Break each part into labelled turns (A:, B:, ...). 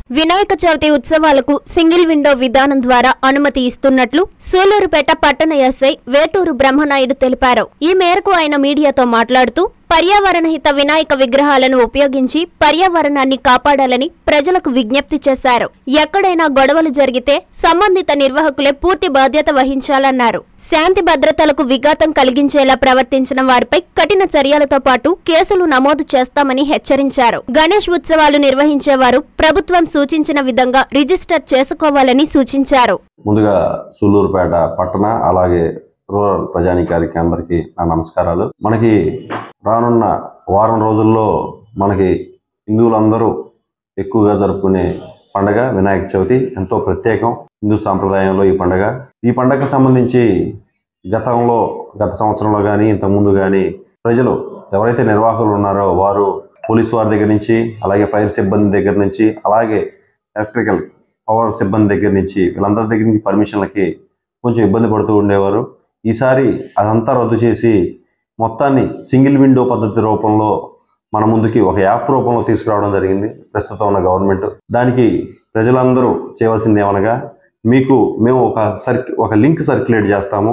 A: వినాయక చవితి ఉత్సవాలకు single window విధానం ద్వారా అనుమతి ఇస్తున్నట్లు సూలూరుపేట పట్టణ ఎస్ఐ వేటూరు బ్రహ్మనాయుడు తెలిపారు. ఈ మేరకు ఆయన మీడియాతో మాట్లాడుతూ పర్యావరణ హిత వినాయక విగ్రహాలను ఉపయోగించి పర్యావరణాన్ని కాపాడాలని ప్రజలకు విజ్ఞప్తి చేశారు. ఎక్కడైనా గొడవలు జరిగితే సంబంధిత నిర్వాహకులే పూర్తి బాధ్యత వహించాలన్నారు. శాంతి భద్రతలకు విఘాతం కలిగించేలా ప్రవర్తించిన వారిపై కఠిన చర్యలతో పాటు కేసులు నమోదు చేస్తామని హెచ్చరించారు. గణేష్ ఉత్సవాలు నిర్వహించేవారు ప్రభుత్వం సూచించిన విధంగా రిజిస్టర్ చేసుకోవాలని సూచించారు.
B: ముందుగా సూలూరుపేట పట్టణ అలాగే రూరల్ ప్రజానీకానికి అందరికీ నా నమస్కారాలు. మనకి రానున్న వారం రోజుల్లో మనకి హిందువులందరూ ఎక్కువగా జరుపుకునే పండుగ వినాయక చవితి. ఎంతో ప్రత్యేకం హిందూ సాంప్రదాయంలో ఈ పండుగకు సంబంధించి గత సంవత్సరంలో కానీ ఇంతకుముందు కానీ ప్రజలు ఎవరైతే నిర్వాహకులు ఉన్నారో వారు పోలీసు వారి దగ్గర నుంచి, అలాగే ఫైర్ సిబ్బంది దగ్గర నుంచి, అలాగే ఎలక్ట్రికల్ పవర్ సిబ్బంది దగ్గర నుంచి వీళ్ళందరి దగ్గర నుంచి పర్మిషన్లకి కొంచెం ఇబ్బంది పడుతూ ఉండేవారు. ఈసారి అదంతా రద్దు చేసి మొత్తాన్ని సింగిల్ విండో పద్ధతి రూపంలో మన ముందుకి ఒక యాప్ రూపంలో తీసుకురావడం జరిగింది ప్రస్తుతం ఉన్న గవర్నమెంట్. దానికి ప్రజలందరూ చేయవలసింది ఏమనగా, మేము ఒక లింక్ సర్క్యులేట్ చేస్తాము.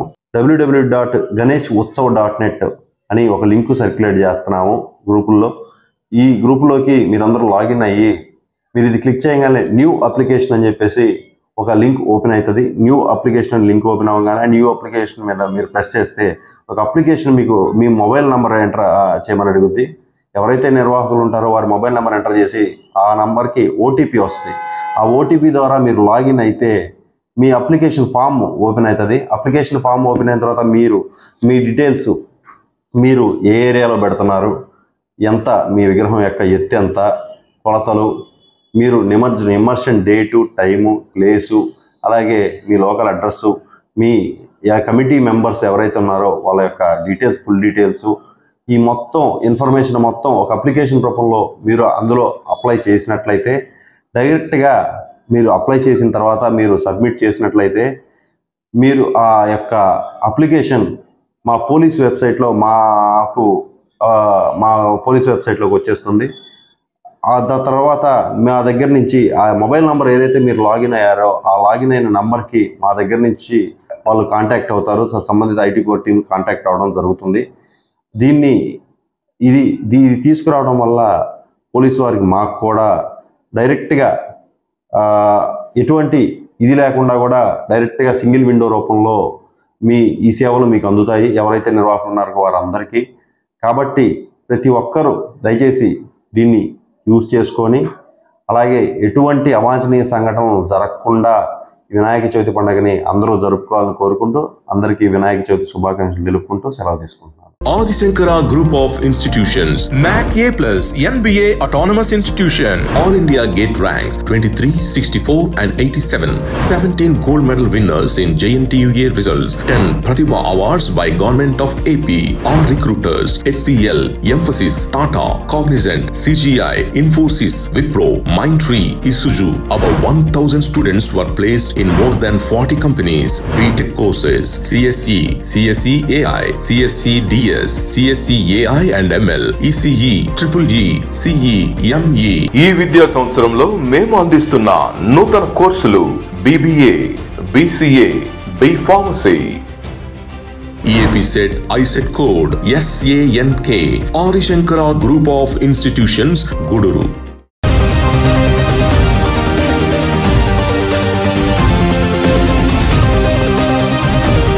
B: www.ganeshutsav.net అని ఒక లింక్ సర్క్యులేట్ చేస్తున్నాము గ్రూపుల్లో. ఈ గ్రూపులోకి మీరందరూ లాగిన్ అయ్యి మీరు ఇది క్లిక్ చేయగానే న్యూ అప్లికేషన్ అని చెప్పేసి ఒక లింక్ ఓపెన్ అవుతుంది. న్యూ అప్లికేషన్ లింక్ ఓపెన్ అవ్వగానే న్యూ అప్లికేషన్ మీద మీరు ప్రెస్ చేస్తే ఒక అప్లికేషన్ మీకు మీ మొబైల్ నెంబర్ ఎంటర్ చేయమని అడుగుద్ది. ఎవరైతే నిర్వాహకులు ఉంటారో వారి మొబైల్ నెంబర్ ఎంటర్ చేసి ఆ నెంబర్కి ఓటీపీ వస్తుంది. ఆ ఓటీపీ ద్వారా మీరు లాగిన్ అయితే మీ అప్లికేషన్ ఫామ్ ఓపెన్ అవుతుంది. అప్లికేషన్ ఫామ్ ఓపెన్ అయిన తర్వాత మీ డీటెయిల్స్, మీరు ఏ ఏరియాలో పెడుతున్నారు, ఎంత మీ విగ్రహం యొక్క ఎత్తు ఎంత, కొలతలు, మీరు ఇమర్షన్ డేటు, టైము, ప్లేసు, అలాగే మీ లోకల్ అడ్రస్సు, మీ కమిటీ మెంబర్స్ ఎవరైతే ఉన్నారో వాళ్ళ యొక్క డీటెయిల్స్, ఫుల్ డీటెయిల్స్, ఈ మొత్తం ఇన్ఫర్మేషన్ మొత్తం ఒక అప్లికేషన్ రూపంలో మీరు అందులో అప్లై చేసినట్లయితే, డైరెక్ట్గా మీరు అప్లై చేసిన తర్వాత మీరు సబ్మిట్ చేసినట్లయితే మీరు ఆ యొక్క అప్లికేషన్ మా పోలీస్ వెబ్సైట్లో మా పోలీస్ వెబ్సైట్లోకి వచ్చేస్తుంది. దాని తర్వాత మా దగ్గర నుంచి ఆ మొబైల్ నెంబర్ ఏదైతే మీరు లాగిన్ అయ్యారో ఆ లాగిన్ అయిన నెంబర్కి మా దగ్గర నుంచి వాళ్ళు కాంటాక్ట్ అవుతారు. సంబంధిత ఐటీ కోర్ టీం కాంటాక్ట్ అవ్వడం జరుగుతుంది. ఇది తీసుకురావడం వల్ల పోలీసు వారికి మాకు కూడా డైరెక్ట్గా ఎటువంటి ఇది లేకుండా కూడా డైరెక్ట్గా సింగిల్ విండో రూపంలో ఈ సేవలు మీకు అందుతాయి ఎవరైతే నిర్వాహకులు ఉన్నారో వారందరికీ. కాబట్టి ప్రతి ఒక్కరూ దయచేసి దీన్ని యూజ్ చేసుకొని, అలాగే ఎటువంటి అవాంఛనీయ సంఘటనలు జరగకుండా వినాయక చవితి పండుగని అందరూ జరుపుకోవాలని కోరుకుంటూ అందరికీ వినాయక చవితి శుభాకాంక్షలు తెలుపుకుంటూ సెలవు తీసుకుంటున్నాను.
C: Adi Shankara Group of Institutions, MAC A+, NBA Autonomous Institution, All India Gate ranks 23, 64 and 87, 17 gold medal winners in JNTUA results, 10 Pratibha Awards by Government of AP, all recruiters, HCL, Emphasis, Tata, Cognizant, CGI, Infosys, Wipro, Mindtree, Isuzu. About 1,000 students were placed in more than 40 companies. BTech courses, CSE, CSE AI, CSE DS, CSE AI and ML, ECE, EEE, CE, ME.
D: ఈ విద్యా సంవత్సరంలో మేము అందిస్తున్న నూతన కోర్సులు BBA, BCA, B Pharmacy.
C: EAP set ISET code SANK. Adi Shankara Group of Institutions, Guduru.